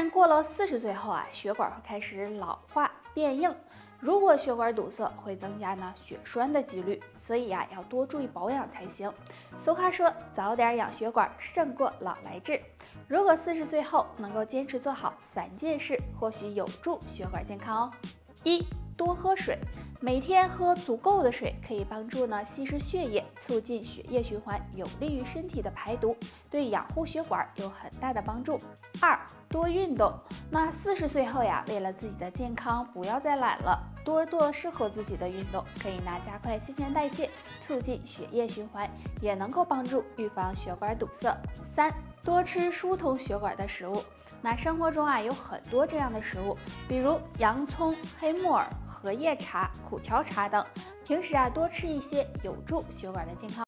但过了40岁后啊，血管会开始老化变硬，如果血管堵塞，会增加血栓的几率，所以呀，要多注意保养才行。俗话说，早点养血管胜过老来治。如果40岁后能够坚持做好3件事，或许有助血管健康哦。1. 多喝水，每天喝足够的水可以帮助稀释血液，促进血液循环，有利于身体的排毒，对养护血管有很大的帮助。2. 多运动，40岁后呀，为了自己的健康，不要再懒了，多做适合自己的运动，可以加快新陈代谢，促进血液循环，也能够帮助预防血管堵塞。3. 多吃疏通血管的食物，生活中有很多这样的食物，比如洋葱、黑木耳、荷叶茶、苦荞茶等，平时多吃一些，有助血管的健康。